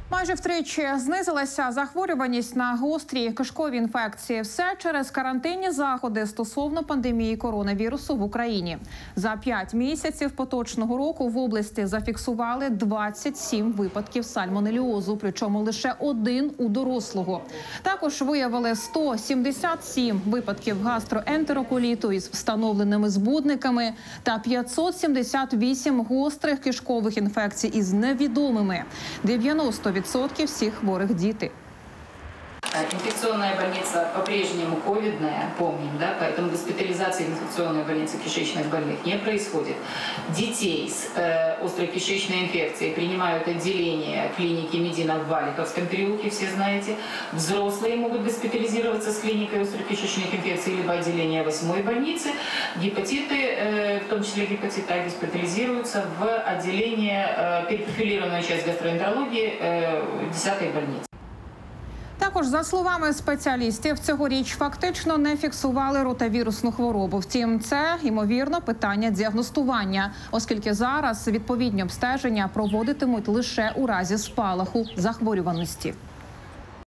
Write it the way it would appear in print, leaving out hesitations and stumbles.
Майже втричі знизилася захворюваність на гострі кишкові інфекції. Все через карантинні заходи стосовно пандемії коронавірусу в Україні. За 5 місяців поточного року в області зафіксували 27 випадків сальмонельозу, причому лише один у дорослого. Також виявили 177 випадків гастроентероколіту із встановленими збудниками та 578 гострих кишкових інфекцій із невідомими. 90% всех хворых дети. Инфекционная больница по-прежнему ковидная, помним, да, поэтому госпитализация инфекционной больницы кишечных больных не происходит. Детей с острой кишечной инфекцией принимают отделение клиники Медина в Валиховском переулке, все знаете. Взрослые могут госпитализироваться с клиникой острой кишечных инфекций либо отделение 8-й больницы. Гепатиты, в том числе гепатит А, госпитализируются в отделение, перепрофилированную часть гастроэнтерологии 10-й больницы. Також, за словами спеціалістів, цьогоріч фактично не фіксували ротавірусну хворобу. Втім, це, ймовірно, питання діагностування, оскільки зараз відповідні обстеження проводитимуть лише у разі спалаху захворюваності.